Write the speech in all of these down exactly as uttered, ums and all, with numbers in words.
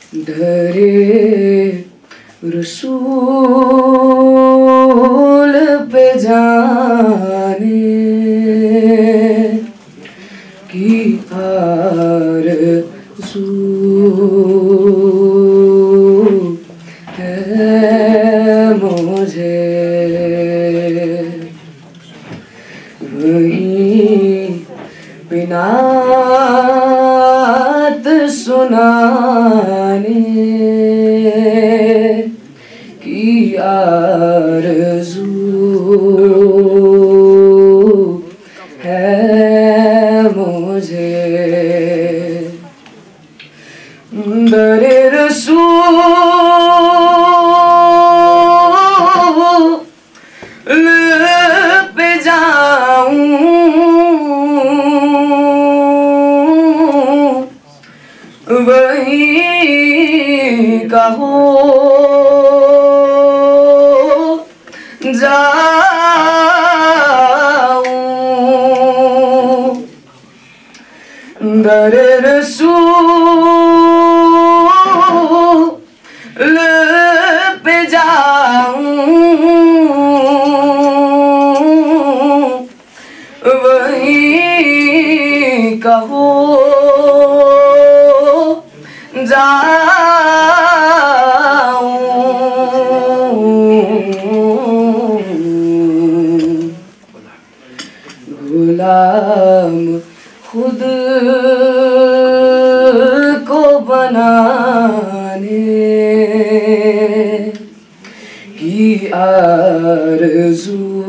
दरे रसूल पे जाने की आरज़ू है मुझे। वहीं बिनात सुनाने की आरज़ू है मुझे। दरे रसूल पे जाऊं वहीं कहो जाऊं। दरे रसूल पे जाऊं वहीं कहो जाऊं। गुलाम खुद को बनाने की आरज़ू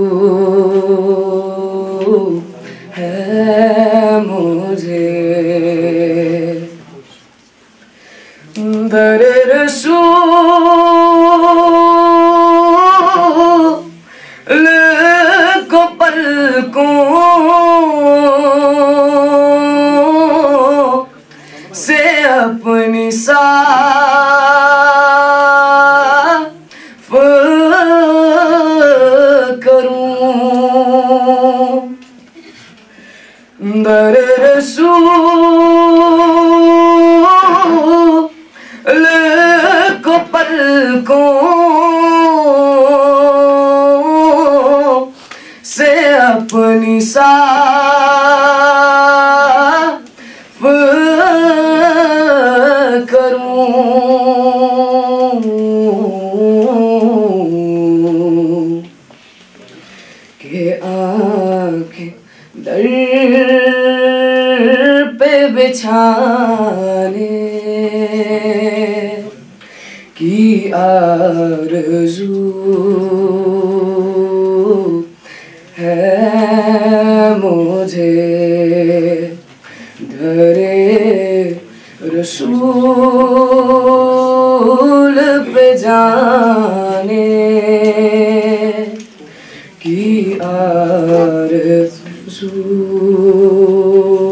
है मुझे। दरे रसूल को पलकों से अपनी साफ़ करूं। दरे रसूल को पलकों से अपनी साफ़ करूं। के आँखें दर पे बिछाने की आरज़ू है मुझे। दरे रसूल पे जाने की आरज़ू